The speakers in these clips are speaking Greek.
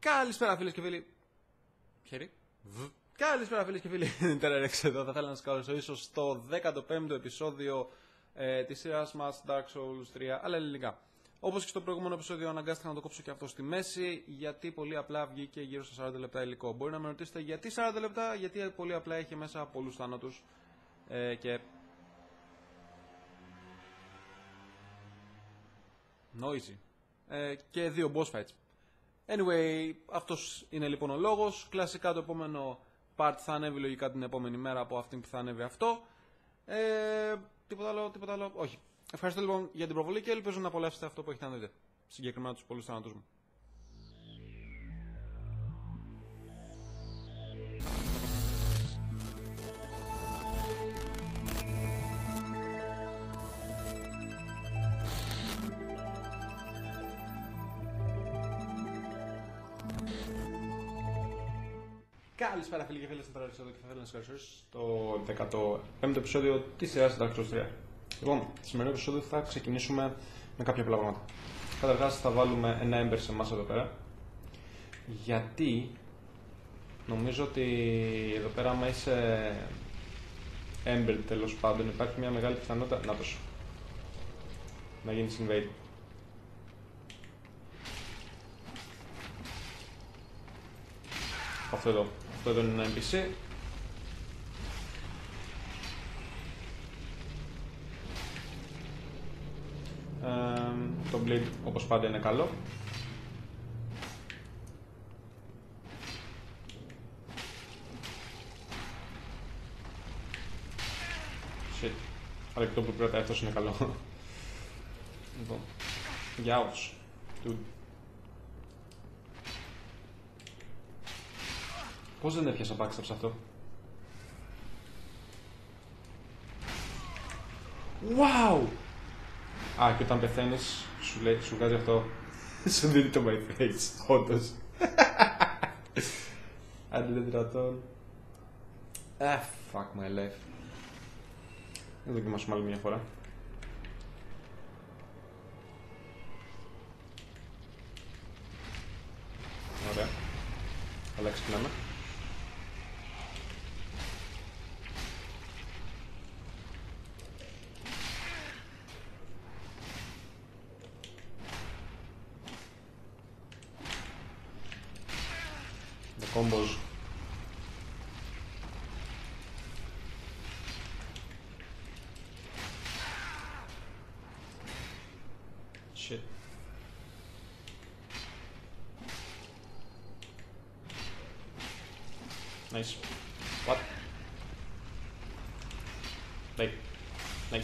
Καλησπέρα φίλες και φίλοι. Χέρι. Καλησπέρα φίλες και φίλοι. Τερερέξ εδώ. Θα ήθελα να σας καλωσορίσω στο 15ο επεισόδιο της σειράς μας Dark Souls 3, αλλά ελληνικά. Όπως και στο προηγούμενο επεισόδιο, αναγκάστηκα να το κόψω και αυτό στη μέση, γιατί πολύ απλά βγήκε γύρω στα 40 λεπτά υλικό. Μπορεί να με ρωτήσετε γιατί 40 λεπτά, γιατί πολύ απλά έχει μέσα πολλούς θάνατους και noisy και δύο boss fights. Anyway, αυτός είναι λοιπόν ο λόγος. Κλασικά το επόμενο part θα ανέβει λογικά την επόμενη μέρα από αυτήν που θα ανέβει αυτό. Τίποτα άλλο, όχι. Ευχαριστώ λοιπόν για την προβολή και ελπίζω να απολαύσετε αυτό που έχετε να δείτε. Συγκεκριμένα τους πολλούς θάνατους μου. Καλησπέρα φίλοι και φίλες, θα εδώ και θα ήθελα να σας καλωσορίσω στο 15ο επεισόδιο της σειράς Dark Souls 3. Λοιπόν, στο σημερινό επεισόδιο θα ξεκινήσουμε με κάποια απλά πράγματα. Καταρχάς θα βάλουμε ένα Ember σε εμάς εδώ πέρα, γιατί νομίζω ότι εδώ πέρα άμα είσαι Ember τέλος πάντων υπάρχει μια μεγάλη πιθανότητα, νάτος, να γίνεις invade. Αυτό εδώ είναι ένα NPC. Το bleed όπως πάντα είναι καλό. Shit. Αλλά και το που κρατάει αυτός είναι καλό. Λοιπόν, για όλους. Πώς δεν έπιασα backstab σε αυτό? Wow! Α, και όταν πεθαίνεις, σου βγάζει αυτό. Σου δίνει το my face, όντως. Αντιδετρατών. Fuck my life. Να δοκιμάσουμε άλλη μια φορά. Ωραία. Αλλά ξεκινάμε. Combos. Shit. Nice. What? Hey. Nice.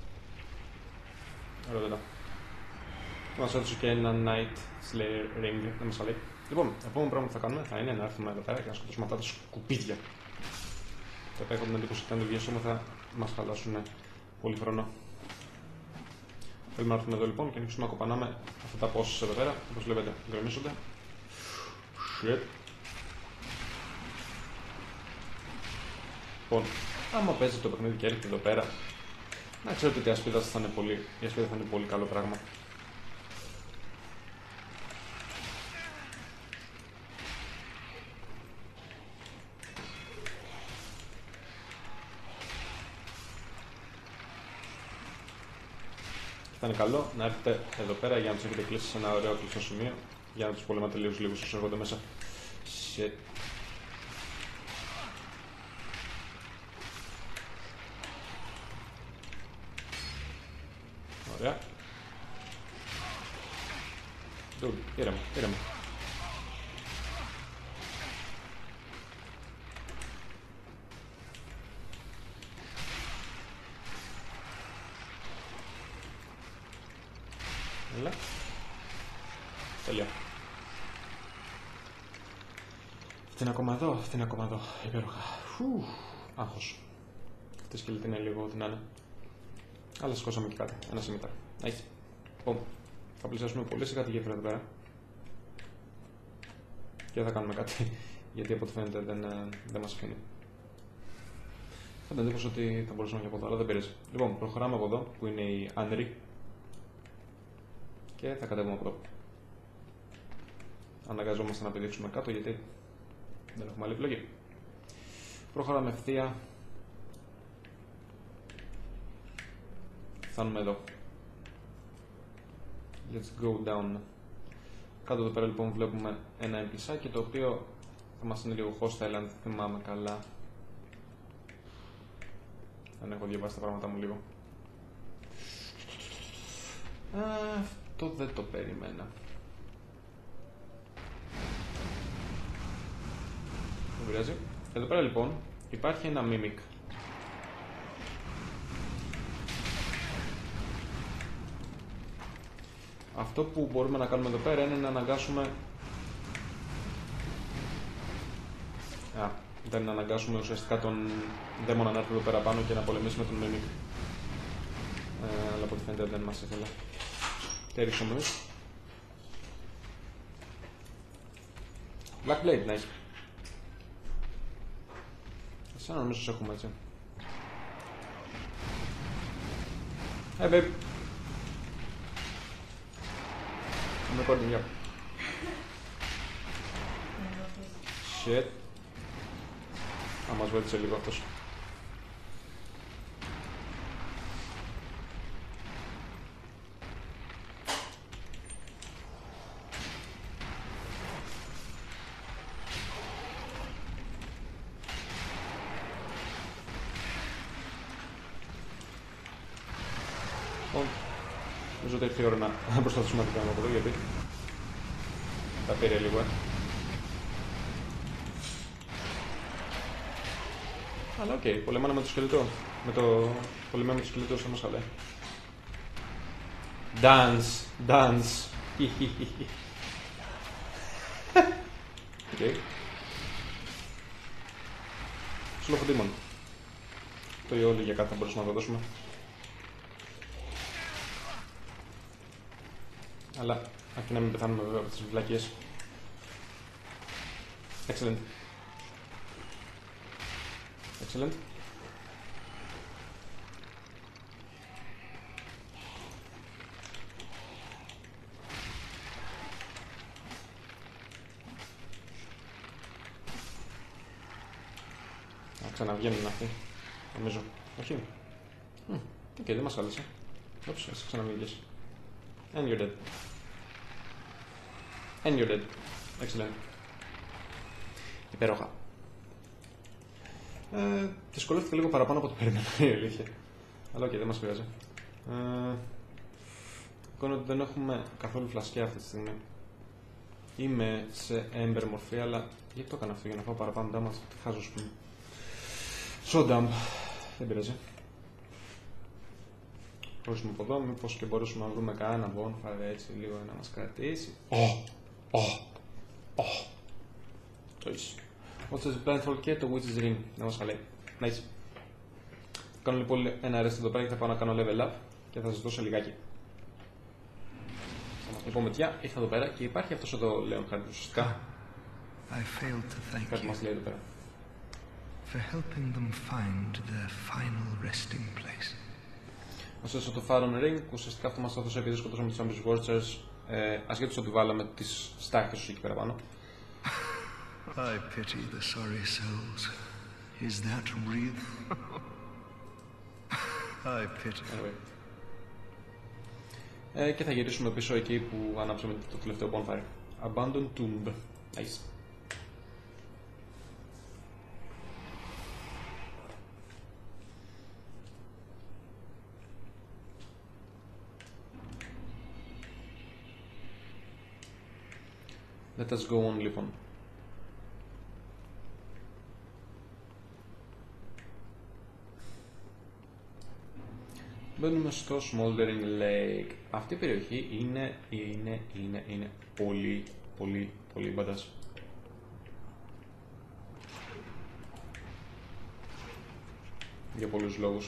Ωραία εδώ. Μας έδωσε και ένα Night Slayer Ring, δεν μας λέει. Λοιπόν, το επόμενο πράγμα που θα κάνουμε θα είναι να έρθουμε εδώ πέρα και να σκοτώσουμε αυτά τα σκουπίδια. Τα οποία έχω την εντύπωση ότι αν το βιώσουμε θα μας χαλάσουν πολύ χρόνο. Θέλουμε να έρθουμε εδώ λοιπόν και να αρχίσουμε να κοπανάμε αυτά τα poses εδώ πέρα. Όπως βλέπετε, γκρεμίζονται. Shit. Λοιπόν, άμα παίζετε το παιχνίδι και έρχεται εδώ πέρα, να ξέρετε ότι η ασπίδα θα είναι πολύ καλό πράγμα. Θα είναι καλό να έρθετε εδώ πέρα για να τους έχετε κλείσει σε ένα ωραίο κλειστό σημείο για να τους πολεμάτε λίγους όσο έρχονται μέσα. Shit. Ωραία. Dude, ήρεμα. Έλα. Τέλεια. Αυτή είναι ακόμα εδώ. Υπέροχα. Άγχος. Αυτή η σκελετή είναι λίγο ό,τι να είναι. Αλλά σηκώσαμε και κάτι. Ένα σημείο. Nice. Λοιπόν, θα πλησιάσουμε πολύ σιγά τη γέφυρα εδώ πέρα. Και θα κάνουμε κάτι. Γιατί από ό,τι φαίνεται δεν μας αφήνει. Θα την εντύπωση ότι θα μπορούσαμε και από εδώ, αλλά δεν πειράζει. Λοιπόν, προχωράμε από εδώ που είναι η Anri. Και θα κατέβουμε από εδώ. αναγκαζόμαστε να πηδήξουμε κάτω γιατί δεν έχουμε άλλη επιλογή. Προχωράμε ευθεία. Φτάνουμε εδώ. Let's go down. Κάτω εδώ πέρα λοιπόν βλέπουμε ένα NPC το οποίο θα μας είναι λίγο hostile αν θυμάμαι καλά. Δεν έχω διαβάσει τα πράγματα μου λίγο. Αυτό δεν το περίμενα. Δεν πειράζει. Εδώ πέρα λοιπόν υπάρχει ένα mimic. Αυτό που μπορούμε να κάνουμε εδώ πέρα είναι να αναγκάσουμε... ήταν να αναγκάσουμε ουσιαστικά τον δαίμονα να έρθει εδώ πέρα πάνω και να πολεμήσουμε τον mimic. Αλλά από ό,τι φαίνεται δεν μας ήθελε. Τι έριξε όμως. Black Blade, nice. Σαν νομίζω πως έχουμε έτσι. Hey babe. I'm recording, yeah. Shit. Θα μας βοήθησε λίγο αυτός. Νομίζω ότι ήρθε η ώρα να προσπαθήσουμε να το κάνουμε από εδώ γιατί τα πήρε λίγο, Αλλά οκ, πολεμάνε με το σκελετό. Πολεμάμε με το σκελετό σαν μασχαλέ. Dance. Οκ. Slow for Demon. Το όλο για κάτι θα μπορούσαμε να το δώσουμε. Αλλά αρκεί να μην πεθάνουμε βέβαια από τις βλακίες. Excellent. Να ξαναβγαίνουν αυτοί, νομίζω. Όχι. Οκ, δεν μας χάλεσε. Όψε, εσύ ξαναβγήκες. And you're dead. Excellent. Υπέροχα. Δυσκολεύτηκα λίγο παραπάνω από το περίμενα, η αλήθεια. Αλλά οκ, δεν μας πειράζει. Εικόνα ότι δεν έχουμε καθόλου φλασκιά αυτή τη στιγμή. Είμαι σε Ember μορφή, αλλά γιατί το έκανα αυτό, για να φάω παραπάνω damage, τι χάζω, ας πούμε. So dumb. Δεν πειράζει. Προχωρήσουμε από εδώ, μήπως και μπορούσαμε να βρούμε κανένα bonfire έτσι λίγο να μας κρατήσει. Το είσαι. Όσο το Blindfold και το Witch's Ring να μας χαλάει. Nice. Κάνω λοιπόν ένα rest εδώ πέρα και θα πάω να κάνω level up και θα σας δώσω λιγάκι. Λοιπόν, μετιά, ήρθα εδώ πέρα και υπάρχει αυτός εδώ Λέον Χάρντ ουσιαστικά. Κάτι μας λέει εδώ πέρα. For helping them find their final resting place. Ωστόσο το Faron Ring, ουσιαστικά αυτό μας έδωσε επειδή σκοτώσαμε τους Ambitious Watchers, ασχέτως ότι βάλαμε τις στάχτες τους εκεί πέρα πάνω. I pity the sorry souls. Is that real? I pity. Anyway. Και θα γυρίσουμε πίσω εκεί που ανάψαμε το τελευταίο bonfire. Abandoned Tomb. Nice. Let us go on, λοιπόν. Μπαίνουμε στο Smoldering Lake. Αυτή η περιοχή είναι πολύ μπαντάς. Για πολλούς λόγους.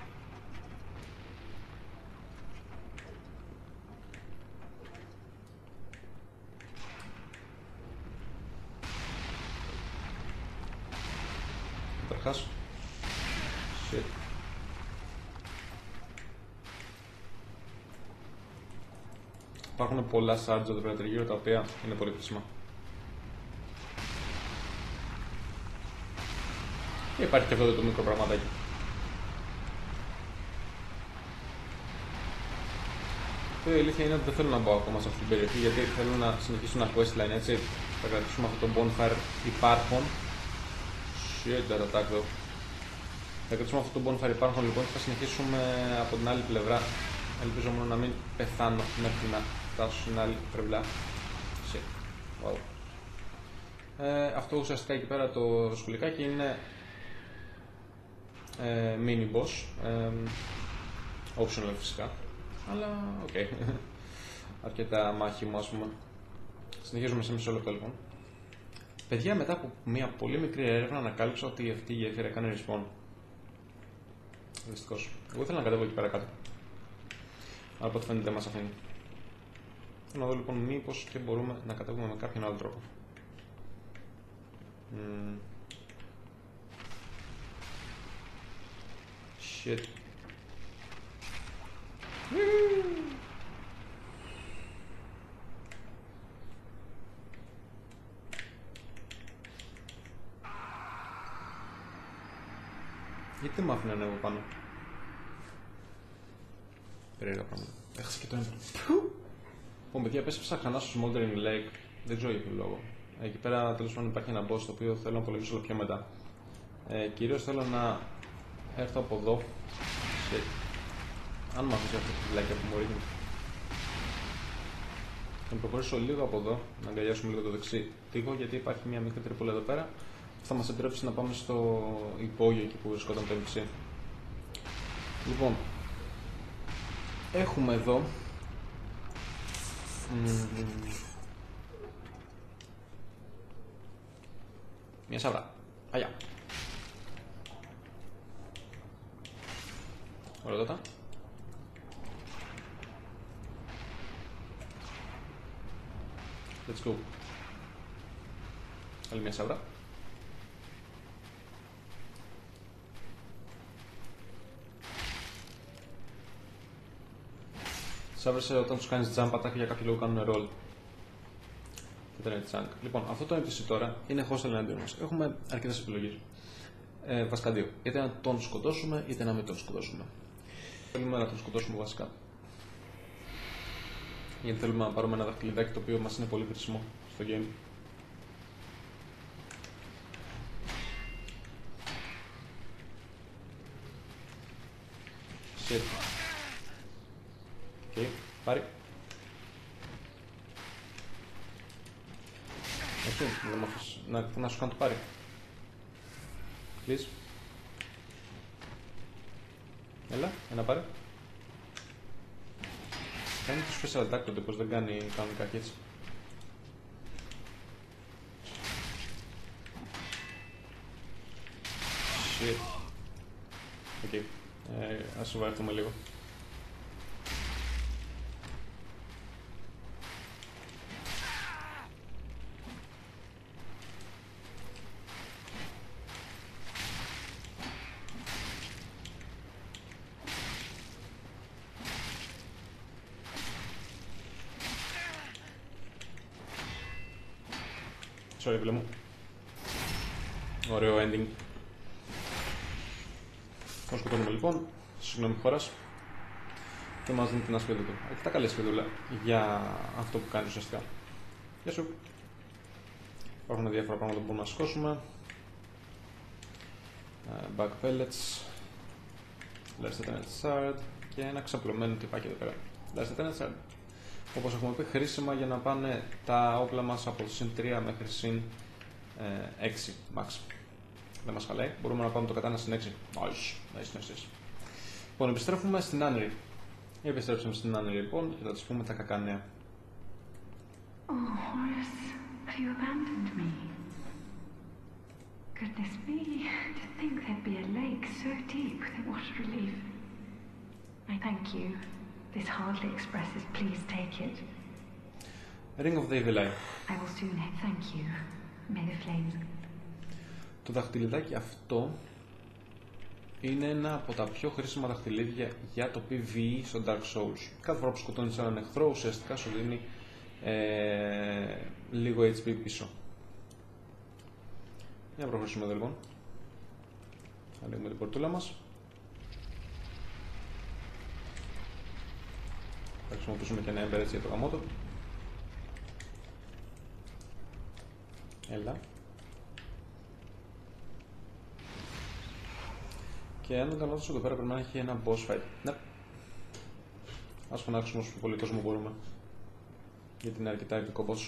Καταρχάς, shit. Υπάρχουν πολλά shards εδώ πέρα τριγύρω τα οποία είναι πολύ χρήσιμα. Και υπάρχει και αυτό το μικρό πραγματάκι. Το η αλήθεια είναι ότι δεν θέλω να μπω ακόμα σε αυτή την περιοχή γιατί θέλω να συνεχίσω ένα questline, έτσι. Θα κρατήσουμε αυτό το bonfire υπάρχον. Shit, that attack though. Θα κρατήσουμε αυτό το bonfire υπάρχον λοιπόν και θα συνεχίσουμε από την άλλη πλευρά. Ελπίζω μόνο να μην πεθάνω μέχρι να φτάσω στην άλλη πλευρά. Shit. Wow. Αυτό ουσιαστικά εκεί πέρα το σκουλικάκι είναι mini boss. Optional φυσικά. Αλλά οκ. Okay. Αρκετά μάχημο ας πούμε. Συνεχίζουμε σε μισό λεπτό λοιπόν. Παιδιά, μετά από μια πολύ μικρή έρευνα ανακάλυψα ότι αυτή η γέφυρα έκανε respawn. Δυστυχώς. Εγώ ήθελα να κατέβω εκεί πέρα κάτω. Αλλά από ό,τι φαίνεται δεν μας αφήνει. Θέλω να δω λοιπόν μήπως και μπορούμε να κατέβουμε με κάποιον άλλο τρόπο. Shit. Γιατί δεν μ' άφηνε να ανέβω πάνω. Περίεργα πράγματα. Έχασα και το έμπρο. Λοιπόν, παιδιά, πέσεψα ξανά στο Smoldering Lake. Δεν ξέρω για ποιο λόγο. Εκεί πέρα τέλος πάντων υπάρχει ένα boss το οποίο θέλω να πολεμήσω πιο μετά. Κυρίως θέλω να έρθω από εδώ. Αν μ' αφήσει αυτό το φυλάκι που μου ρίχνει. Θα προχωρήσω λίγο από εδώ, να αγκαλιάσουμε λίγο το δεξί τοίχο, γιατί υπάρχει μια μικρή τρυπούλα εδώ πέρα που θα μας επιτρέψει να πάμε στο υπόγειο εκεί που βρισκόταν το NPC. Λοιπόν, έχουμε εδώ μια σαύρα. Αγιά. Ωραία τότε. Let's go. Άλλη μια σαύρα. Σαύρες όταν τους κάνεις jump attack για κάποιο λόγο κάνουν roll. Και δεν είναι chunk. Λοιπόν, αυτό το NPC τώρα είναι hostile εναντίον μας. Έχουμε αρκετές επιλογές. Βασικά δύο. Είτε να τον σκοτώσουμε, είτε να μην τον σκοτώσουμε. Θέλουμε να τον σκοτώσουμε βασικά. Γιατί θέλουμε να πάρουμε ένα δαχτυλιδάκι το οποίο μας είναι πολύ χρήσιμο στο game. Shit. Οκ, πάρει. Όχι, δεν μ' αφήσεις να σου κάνω το πάρει. Please. Έλα, ένα πάρε. Κάνει το special attack τότε, πως δεν κάνει κανονικά και έτσι. Shit. Οκ. Ας σοβαρευτούμε λίγο. Sorry, φίλε μου. Ωραίο ending. Τον σκοτώνουμε λοιπόν. Συγγνώμη χώρας. Και μας δίνει την ασπίδα του. Έχει τα καλή ασπίδουλα για αυτό που κάνει ουσιαστικά. Γεια σου. Υπάρχουν διάφορα πράγματα που μπορούμε να σηκώσουμε. Back pellets. Last Lieutenant Shard. Και ένα ξαπλωμένο τυπάκι εδώ πέρα. Last Lieutenant Shard. Όπως έχουμε πει, χρήσιμα για να πάνε τα όπλα μας από συν 3 μέχρι συν 6 max. Δεν μας χαλάει, μπορούμε να πάμε το κατάνα συν 6. Nice. Λοιπόν, επιστρέφουμε στην Άννερη. Επιστρέψαμε στην Άννερη λοιπόν και θα της πούμε τα κακά νέα. Oh, Horace, have you abandoned me? Goodness me, to think there'd be a lake so deep that what a relief. I thank you. This hardly expresses please take it. Ring of the Evil Eye. I will soon thank you. May the flames. Το δαχτυλιδάκι αυτό είναι ένα από τα πιο χρήσιμα δαχτυλίδια για το PvE στο Dark Souls. Κάθε φορά που σκοτώνεις έναν εχθρό ουσιαστικά σου δίνει λίγο HP πίσω. Για να προχωρήσουμε εδώ λοιπόν. Ανοίγουμε την πορτούλα μας. Θα χρησιμοποιήσουμε και ένα Ember έτσι για το γαμότο. Έλα. Και αν δεν κάνω λάθος, εδώ πέρα πρέπει να έχει ένα boss fight. Ναι. Ας φωνάξουμε όσο πιο πολύ κόσμο μπορούμε. Γιατί είναι αρκετά επικό boss.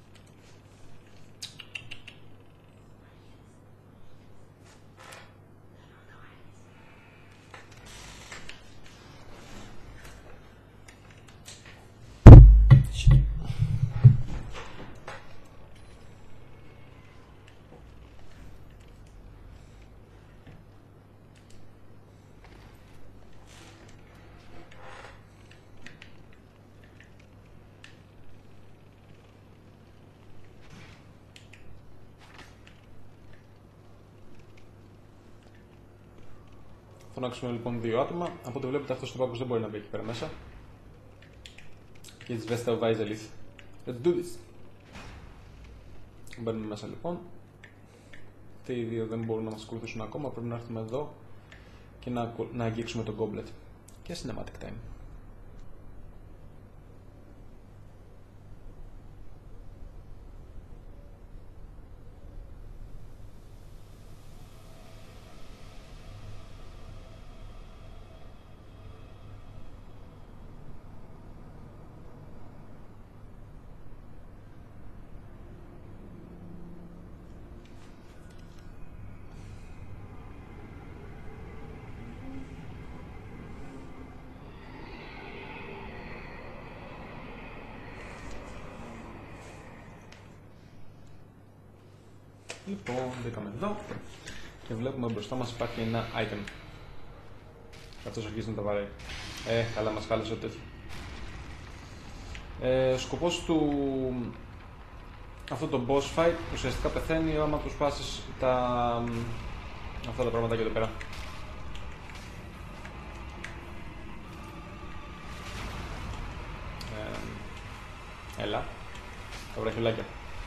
Φωνάξουμε λοιπόν 2 άτομα. Από ό,τι βλέπετε αυτός ο πάγκος δεν μπορεί να μπει εκεί πέρα μέσα. Και της Vesta of Isalith. Let's do this! Μπαίνουμε μέσα λοιπόν. Αυτοί οι δύο δεν μπορούν να μας ακολουθήσουν ακόμα. Πρέπει να έρθουμε εδώ και να αγγίξουμε τον Goblet. Και cinematic time. Λοιπόν, μπήκαμε εδώ και βλέπουμε μπροστά μας υπάρχει ένα item. Αυτός αρχίζει να τα βαράει. Καλά μας χάλασε το τέτοιο. Ο σκοπός του αυτό το boss fight ουσιαστικά πεθαίνει άμα του σπάσεις αυτά τα πραγματάκια εδώ πέρα. Έλα, τα βραχιολάκια.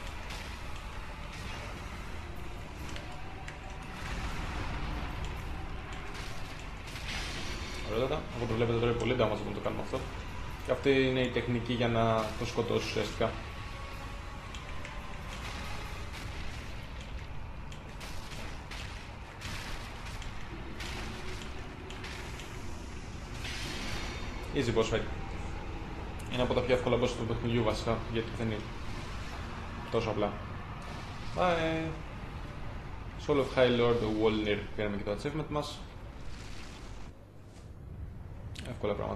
Από ό,τι βλέπετε τώρα είναι πολύ damage όταν το κάνουμε αυτό. Και αυτή είναι η τεχνική για να το σκοτώσει ουσιαστικά. Easy boss fight. Είναι από τα πιο εύκολα boss του παιχνιδιού βασικά, γιατί δεν είναι τόσο απλά. Bye! Soul of High Lord Wolnir. Πήραμε και το achievement μας. Εύκολα πράγματα.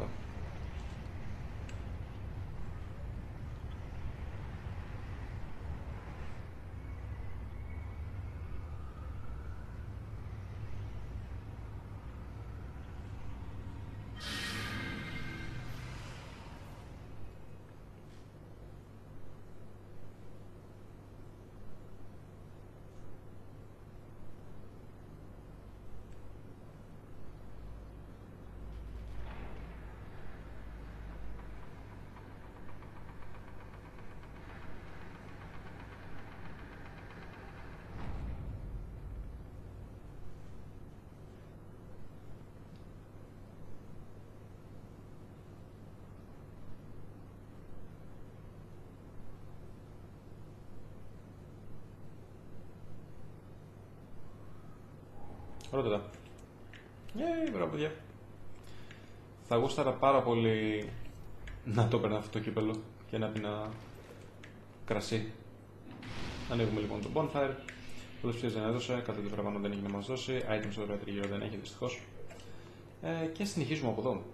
Ρώτα τα. Μπράβο παιδιά. Θα γούσταρα πάρα πολύ να το έπαιρνα αυτό το κύπελο και να πίνα κρασί. Ανοίγουμε λοιπόν το bonfire. Πολλές ψυχές δεν έδωσε, κάτι το παραπάνω δεν έχει να μας δώσει. Items εδώ πέρα τριγύρω δεν έχει δυστυχώς. Και συνεχίζουμε από εδώ.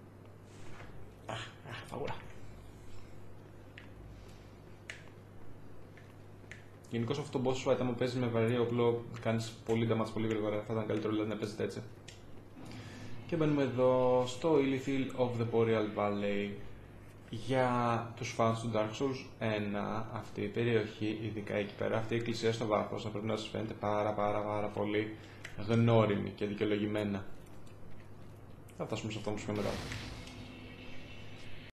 Φαγούρα. Γενικώς αυτό το boss fight, άμα παίζεις με βαρύ όπλο, κάνεις πολύ damage πολύ γρήγορα. Θα ήταν καλύτερο δηλαδή να παίζετε έτσι. Και μπαίνουμε εδώ στο Ilythil of the Boreal Valley. Για τους fans του Dark Souls 1, αυτή η περιοχή, ειδικά εκεί πέρα, αυτή η εκκλησία στο βάθος, θα πρέπει να σας φαίνεται πάρα πολύ γνώριμη και δικαιολογημένα. Θα φτάσουμε σε αυτό όμως πιο μετά.